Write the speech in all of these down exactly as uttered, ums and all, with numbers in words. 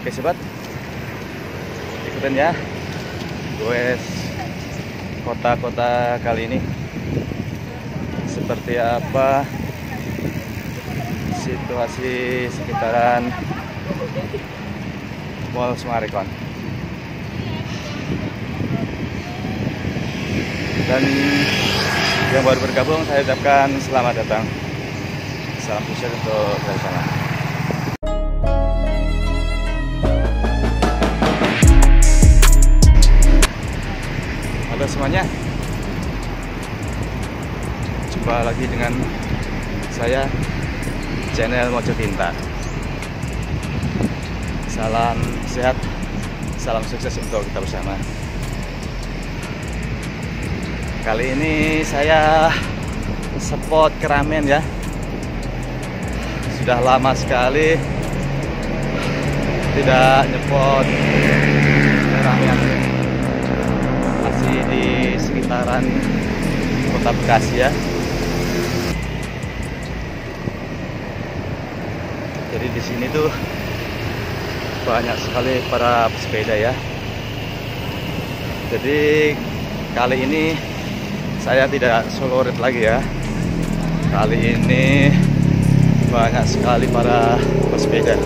Oke sobat, ikutin ya gue kota-kota kali ini seperti apa situasi sekitaran Mall Summarecon. Dan yang baru bergabung, saya ucapkan selamat datang. Salam sukses untuk bersama. Halo semuanya, jumpa lagi dengan saya, channel Mojo Pintar. Salam sehat, salam sukses untuk kita bersama. Kali ini saya spot keramaian ya. Sudah lama sekali tidak nyepot keramaian. Masih di sekitaran Kota Bekasi ya. Jadi di sini tuh banyak sekali para pesepeda ya. Jadi kali ini saya tidak solo ride lagi ya. Kali ini banyak sekali para pesepeda.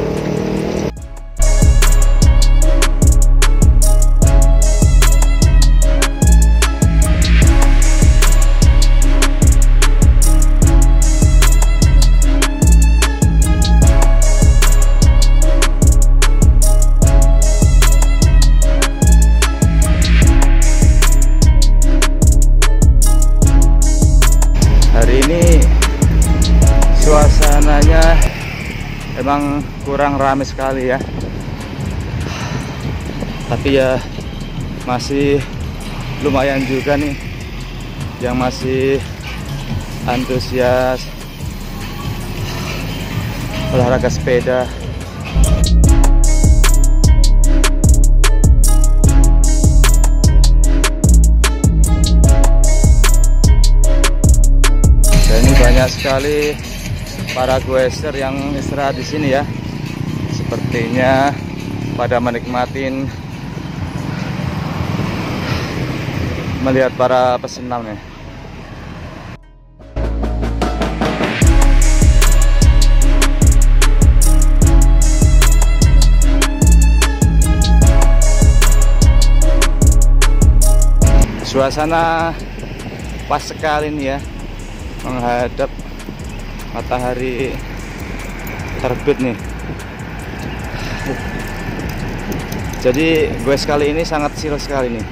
Hari ini suasananya emang kurang ramai sekali ya, tapi ya masih lumayan juga nih yang masih antusias olahraga sepeda. Banyak sekali para goeser yang istirahat di sini ya. Sepertinya pada menikmatin melihat para pesenam nih. Suasana pas sekali nih ya, menghadap matahari terbit nih. Jadi gue sekali ini sangat chill sekali nih.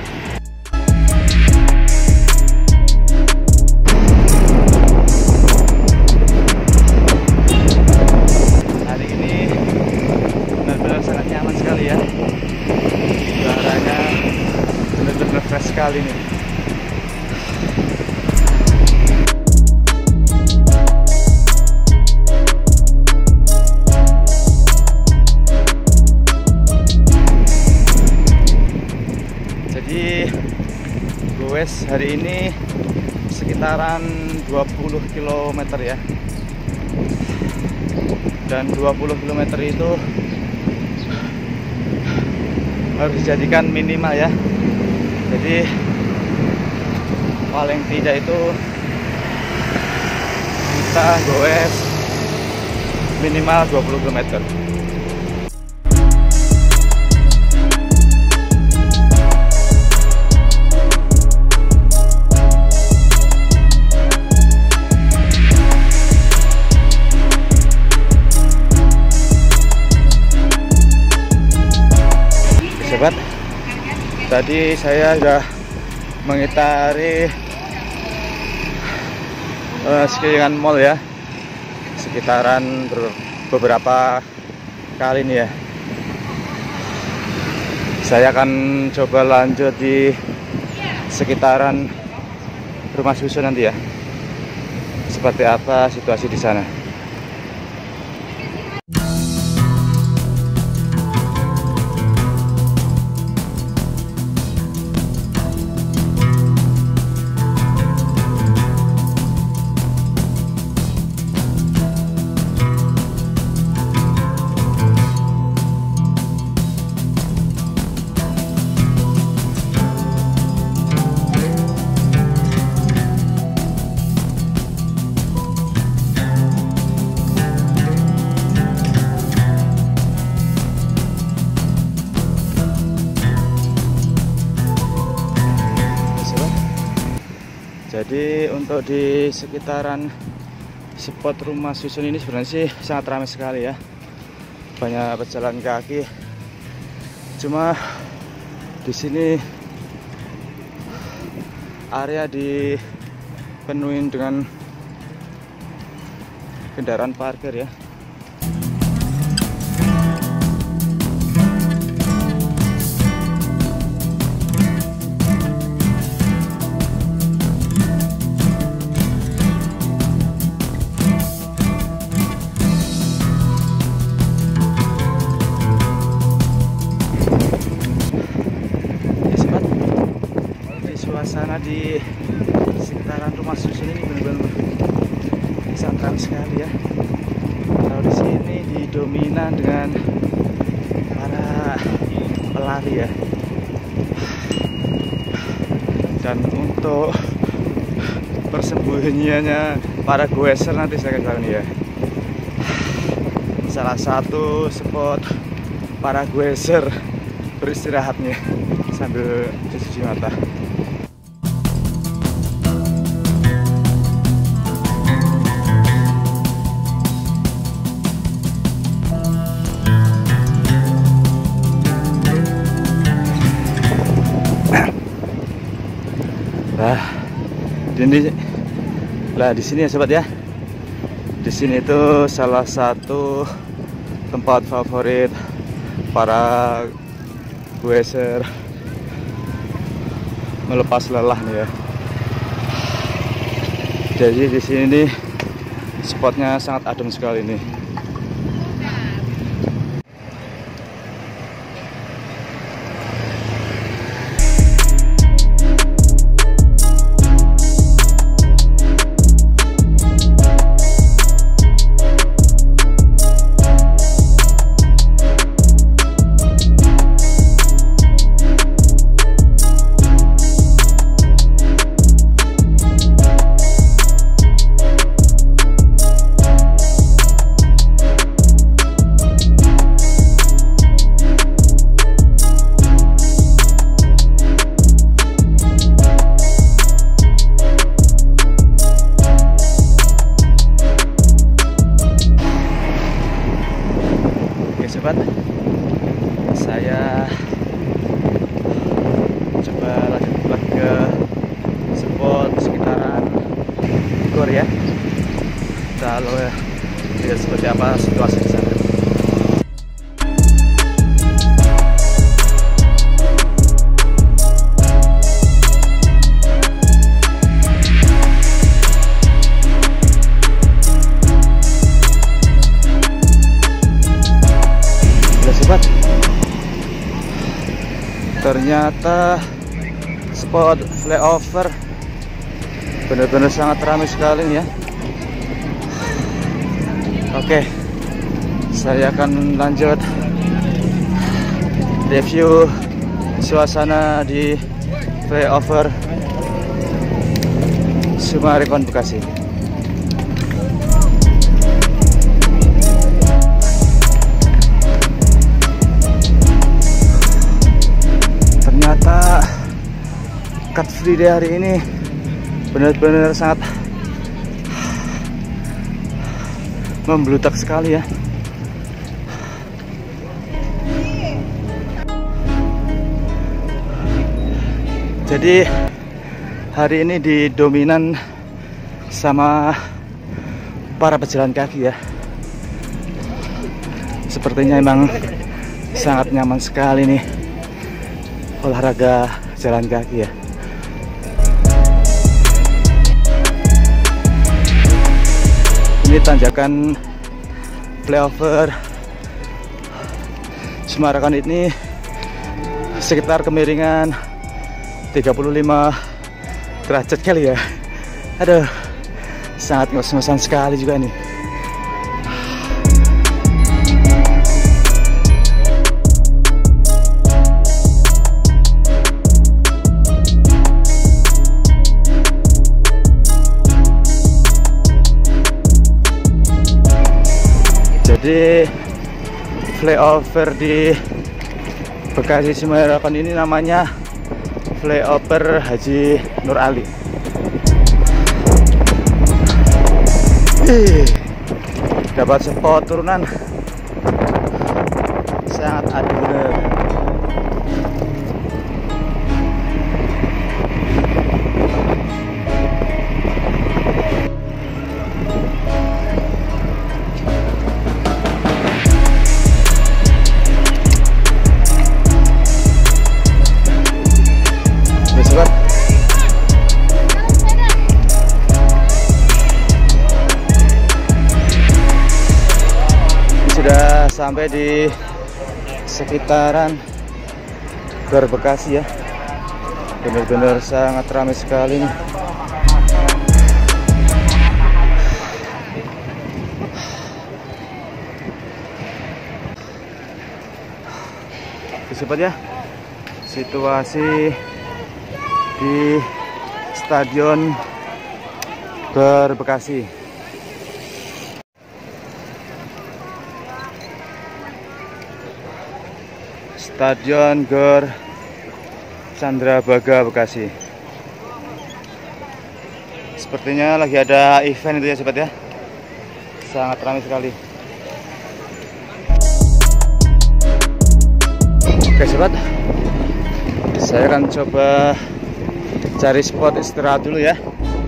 Hari ini benar-benar sangat nyaman sekali ya. Udaranya benar-benar fresh sekali nih. Wes hari ini sekitaran dua puluh kilometer ya, dan dua puluh kilometer itu harus dijadikan minimal ya. Jadi paling tidak itu kita goes minimal dua puluh kilometer. Sobat, tadi saya sudah mengitari uh, sekelilingan mall ya, sekitaran beberapa kali nih ya. Saya akan coba lanjut di sekitaran Rumah Susun nanti ya, seperti apa situasi di sana. Jadi untuk di sekitaran spot rumah susun ini sebenarnya sih sangat ramai sekali ya, banyak pejalan kaki. Cuma di sini area dipenuhi dengan kendaraan parkir ya. Suasana di sekitaran rumah susun ini benar-benar sangat ramai sekali ya. Kalau di sini didominan dengan para pelari ya. Dan untuk persembunyiannya para goeser nanti saya akan bilang ya. Salah satu spot para goeser beristirahatnya sambil cuci mata. Nah, ini lah di sini ya sobat ya. Di sini itu salah satu tempat favorit para goeser melepas lelah nih ya. Jadi di sini nih spotnya sangat adem sekali nih. Sobat, saya coba lanjut lagi ke spot sekitaran Gor ya. Kita lihat seperti apa situasi di sana. Ternyata spot flyover benar-benar sangat ramai sekali nih ya. Oke, saya akan lanjut review suasana di flyover Sumarekon Bekasi. Ternyata Car Free Day hari ini benar-benar sangat membludak sekali ya. Jadi hari ini didominan sama para pejalan kaki ya. Sepertinya emang sangat nyaman sekali nih olahraga jalan kaki ya. Ini tanjakan flyover Sumarekon ini sekitar kemiringan tiga puluh lima derajat kali ya. Aduh, sangat ngos-ngosan sekali juga nih. Jadi flyover di Bekasi Sumarekon ini namanya flyover Haji Nur Ali. Ih, dapat spot turunan sangat adem bener. Sobat, sudah sampai di sekitaran Gor Bekasi ya. Benar-benar sangat ramai sekali nih. Sobat ya, situasi di Stadion Gor Bekasi. Stadion Gor Candrabaga Bekasi. Sepertinya lagi ada event itu ya sobat ya. Sangat ramai sekali. Oke sobat, saya akan coba cari spot istirahat dulu ya.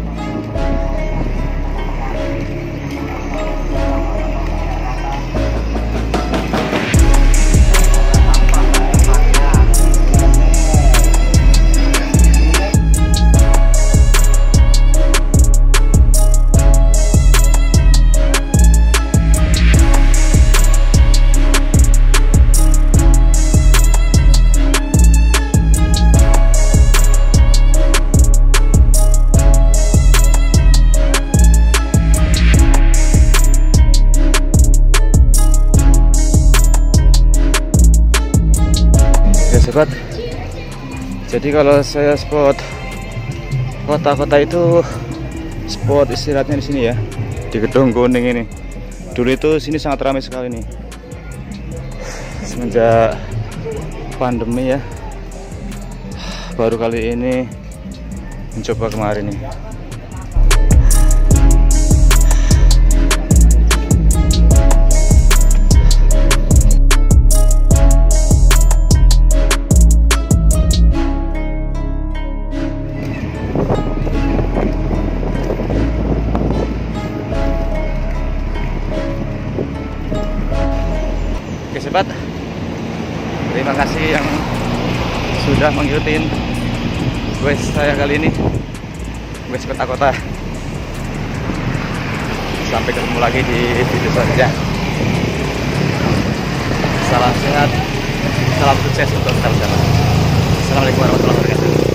Sobat, jadi kalau saya spot kota-kota itu spot istirahatnya di sini ya, di Gedung Kuning ini. Dulu itu sini sangat ramai sekali nih. Semenjak pandemi ya, baru kali ini mencoba kemarin nih. Oke sobat, terima kasih yang sudah mengikuti quest saya kali ini, quest kota-kota. Sampai ketemu lagi di video selanjutnya. Salam sehat, salam sukses untuk kita bersama. Assalamualaikum warahmatullahi wabarakatuh.